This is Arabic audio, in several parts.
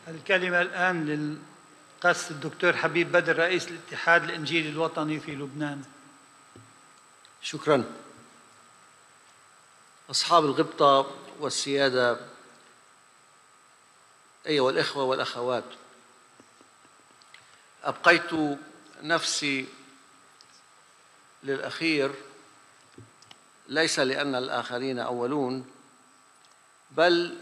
الكلمة الآن للقس الدكتور حبيب بدر رئيس الاتحاد الإنجيلي الوطني في لبنان. شكراً. أصحاب الغبطة والسيادة أيها الإخوة والأخوات، أبقيت نفسي للأخير ليس لأن الآخرين أولون، بل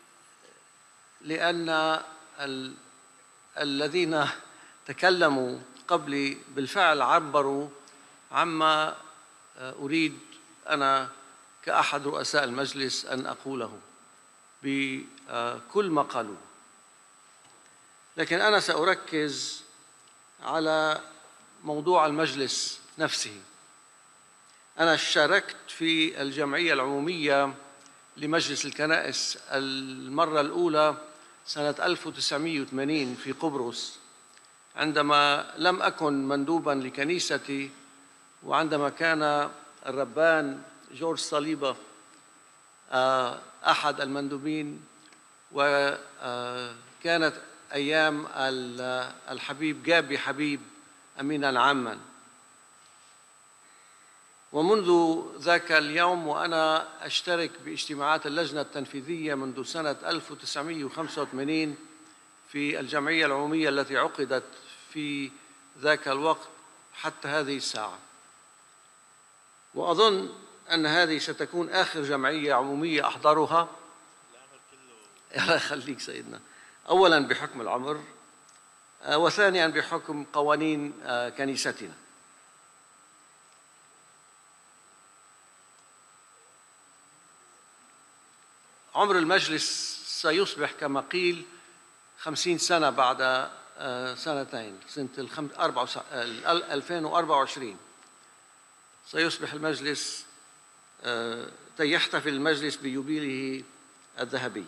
لأن الذين تكلموا قبلي بالفعل عبروا عما أريد أنا كأحد رؤساء المجلس أن أقوله بكل ما قالوا. لكن أنا سأركز على موضوع المجلس نفسه. أنا شاركت في الجمعية العمومية لمجلس الكنائس المرة الأولى سنة 1980 في قبرص، عندما لم أكن مندوباً لكنيستي، وعندما كان الربان جورج صليبة أحد المندوبين، وكانت أيام الحبيب جابي حبيب أميناً عاماً. ومنذ ذاك اليوم وأنا أشترك باجتماعات اللجنة التنفيذية منذ سنة 1985 في الجمعية العمومية التي عقدت في ذاك الوقت حتى هذه الساعة. وأظن أن هذه ستكون آخر جمعية عمومية أحضرها. الله يخليك سيدنا. أولاً بحكم العمر، وثانياً بحكم قوانين كنيستنا. عمر المجلس سيصبح كما قيل 50 سنة بعد سنتين، سنة 2024 سيصبح المجلس يحتفل المجلس بيوبيله الذهبي.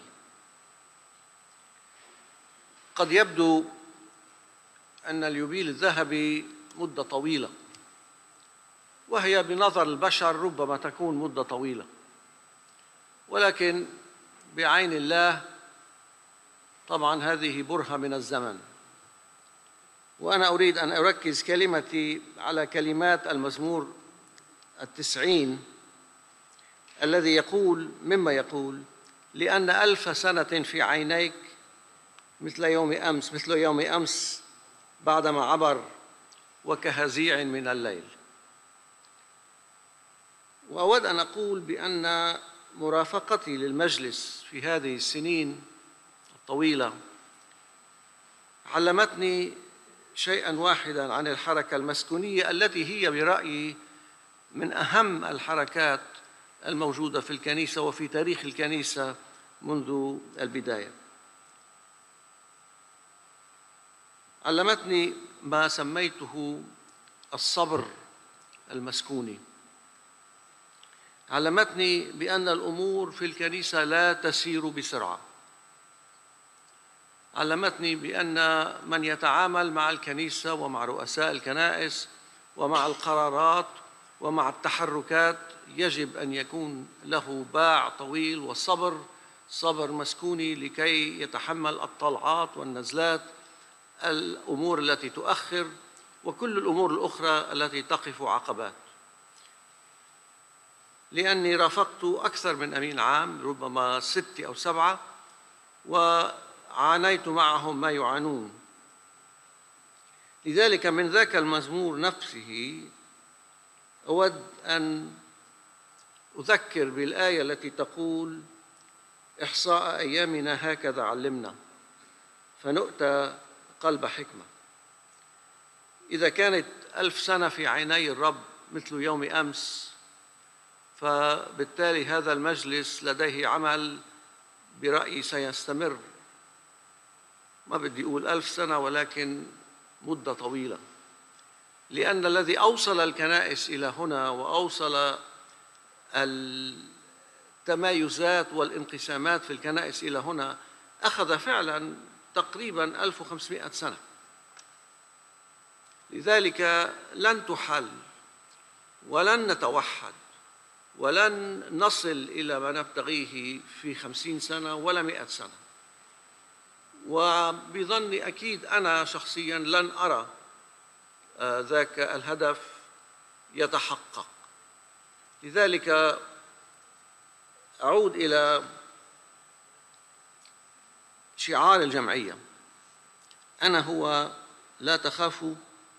قد يبدو أن اليوبيل الذهبي مدة طويلة، وهي بنظر البشر ربما تكون مدة طويلة، ولكن بعين الله طبعاً هذه برهة من الزمن. وأنا أريد أن أركز كلمتي على كلمات المزمور 90 الذي يقول مما يقول: لأن 1000 سنة في عينيك مثل يوم أمس بعدما عبر، وكهزيع من الليل. وأود أن أقول بأن مرافقتي للمجلس في هذه السنين الطويلة علمتني شيئاً واحداً عن الحركة المسكونية التي هي برأيي من أهم الحركات الموجودة في الكنيسة وفي تاريخ الكنيسة منذ البداية. علمتني ما سميته الصبر المسكوني. علمتني بأن الأمور في الكنيسة لا تسير بسرعة. علمتني بأن من يتعامل مع الكنيسة ومع رؤساء الكنائس ومع القرارات ومع التحركات يجب أن يكون له باع طويل وصبر، صبر مسكوني، لكي يتحمل الطلعات والنزلات، الأمور التي تؤخر، وكل الأمور الأخرى التي تقف عقبات. لأني رافقت أكثر من أمين عام، ربما 6 أو 7، وعانيت معهم ما يعانون. لذلك من ذاك المزمور نفسه أود أن أذكر بالآية التي تقول: إحصاء أيامنا هكذا علمنا فنؤتى قلب حكمة. إذا كانت 1000 سنة في عيني الرب مثل يوم أمس، فبالتالي هذا المجلس لديه عمل برأيي سيستمر، ما بدي أقول 1000 سنة ولكن مدة طويلة. لأن الذي أوصل الكنائس إلى هنا وأوصل التمايزات والانقسامات في الكنائس إلى هنا أخذ فعلاً تقريباً 1500 سنة. لذلك لن تحل ولن نتوحد ولن نصل إلى ما نبتغيه في 50 سنة ولا 100 سنة. وبظني أكيد أنا شخصياً لن أرى ذاك الهدف يتحقق. لذلك أعود إلى شعار الجمعية: أنا هو لا تخافوا،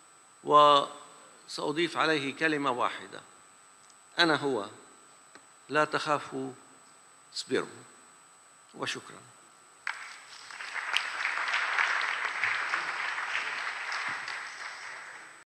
وسأضيف عليه كلمة واحدة: أنا هو لا تخافوا، اصبروا. وشكراً.